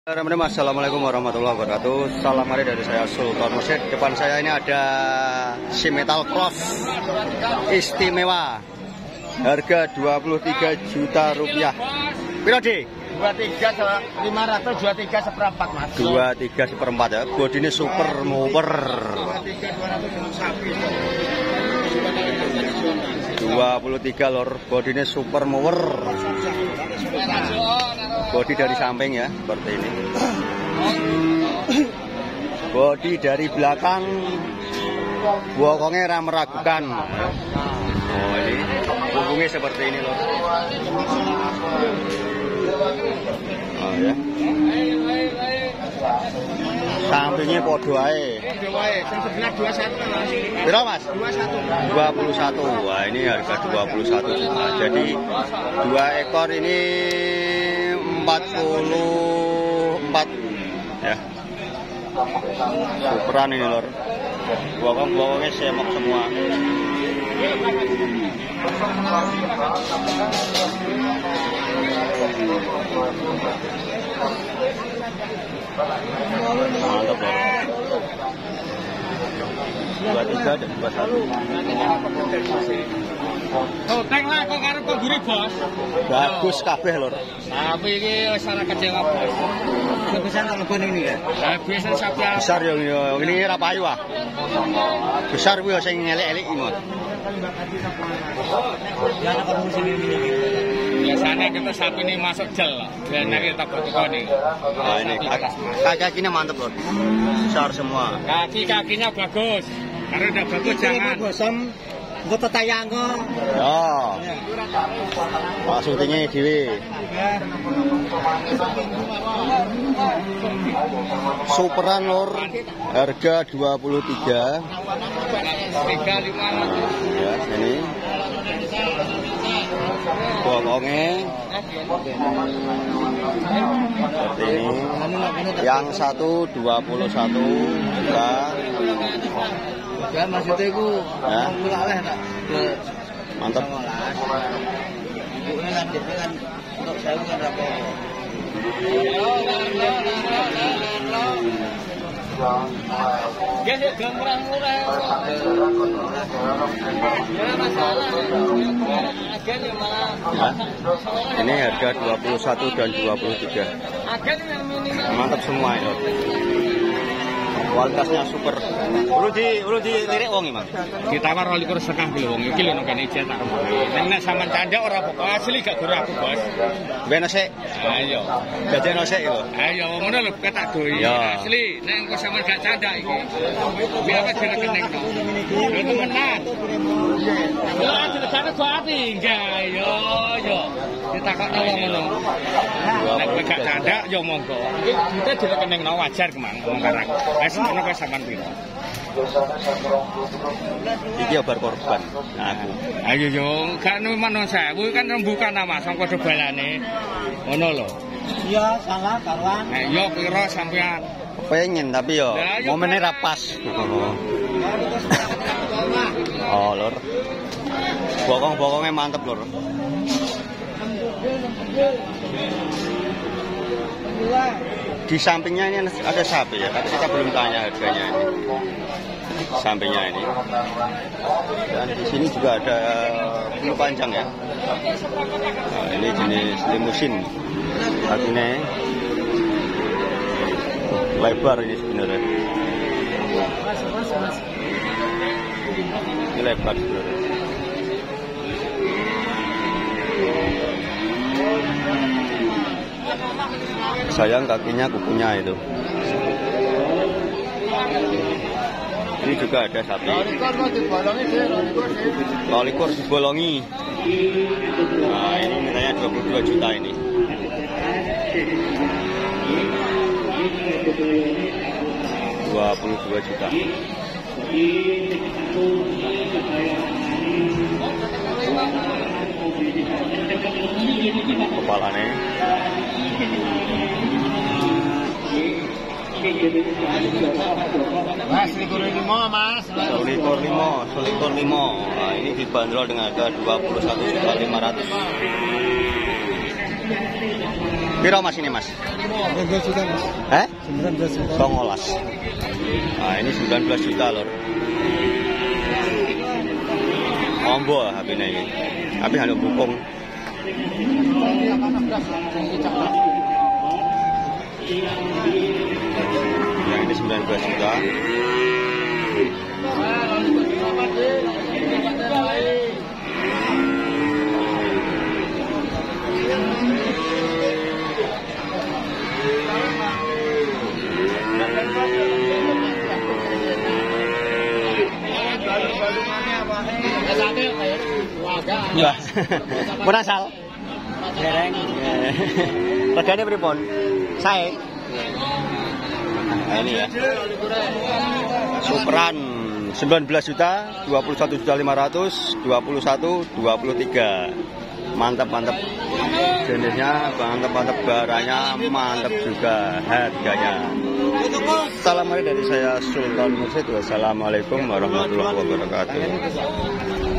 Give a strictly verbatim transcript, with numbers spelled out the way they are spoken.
Assalamualaikum warahmatullahi wabarakatuh. Salam mari dari saya Sultan Mursyid. Depan saya ini ada si metal cross istimewa, harga dua puluh tiga juta rupiah. Piro di? dua puluh tiga lima ratus, dua puluh tiga seperempat mas. dua puluh tiga seperempat ya. Bodinya super mover. dua puluh tiga lor, bodinya super mover. Bodi dari samping ya, seperti ini. Bodi dari belakang, bokongnya ram meragukan. Oh ini, punggungnya seperti ini loh. Oh ya. Sampingnya podo ae. Berapa mas? dua puluh satu. Wah ini harga dua puluh satu juta. Jadi dua ekor ini empat puluh empat ya. Superan ini lor. Bokong-bokongnya semok semua. Mantap lor. dua puluh tiga dan dua puluh satu. Oh, teng lah kok karep kok gurih, Bos. Bagus kabeh lor. Tapi iki wis ana kecewa, Bos. Sebesar telepon ini ya. Lah biasa sapi Besar ya ini, ini ra payu ah. Besar kuwi sing elek-elek iki, Mas. Ya ana kok sini ini. Biasanya kita sapi ini masuk jel. Biasanya kita bertukar nih. Nah ini kaki-kakinya mantep lor. Besar semua. Kaki-kakinya bagus. Karena udah bagus jangan bosom. Engko tetayang kok. Ya. Langsung tinggi dhewe. Superan lor, harga dua puluh tiga. tiga lima ratus. Ya, ini. Bokongnya seperti ini. Yang satu dua puluh satu juta. Ya maksudnya itu ya. Mantap. Ibunya nanti kan untuk saya kan berapa? Gak ada murah-murah. Ya masalah. Agen malah. Ini harga dua puluh satu dan dua puluh tiga. Agen yang minimal. Mantap semua ini. Kualitasnya super. Ulu di ulu di lirik wong iki, Mas. Ditawar dua puluh setengah kilo wong iki lho nang kene cetak. Nek sampean canda ora pokok asli gak gurih aku, Bos. Ben sik. Ayo. Dadekno sik lho. Ayo ngono lho ketak doi. Asli nek engko sampean gak canda iki. Biar apa direkening no. Lho temenan. Yo dilegane go ati enggak yo yo. Ditakokno wong ngono. Nek gak canda yo monggo. Iki dite direkening no wajar kemang wong karang. Ono kok sampean piro? Iki obar korban. Nah, aku. Ayo yo, gak nemen sewu kan rembukan nama sangko dobalane. Ngono lho. Iya, salah karuan. Eh yo piro sampean? Pengen tapi yo momennya ra pas. Oh, lor. Bokong-bokongnya mantep, lor. Di sampingnya ini ada sapi ya, tapi kita belum tanya harganya ini. Sampingnya ini. Dan di sini juga ada bulu panjang ya. Nah, ini jenis limusin. Artinya lebar ini sebenarnya. Ini lebar sebenarnya. Sayang kakinya kukunya itu. Ini juga ada sapi. Lolikur dibolongi. Nah ini nilainya dua puluh dua juta ini. dua puluh dua juta. Kepalanya. Mas, selikur lima mas. Selikur lima, selikur lima. Nah, ini dibanderol dengan harga dua puluh satu juta lima ratus ribu. Piro Mas ini Mas? sembilan belas juta Mas. Eh? sembilan belas juta. Songolas. Nah ini sembilan belas juta lor. Ombo H P-nya ini. Tapi hanya bukung. Yang ini sembilan belas juta. Ya. Pun asal. Dereng. Regane pripun? Sae. Nah, ini ya. Superan sembilan belas juta, dua puluh satu juta lima ratus, dua puluh satu, dua puluh tiga. Mantap-mantap. Jenisnya mantap-mantap, barangnya mantap juga harganya. Salam dari saya Sultan Mursyid. Wassalamualaikum warahmatullahi wabarakatuh.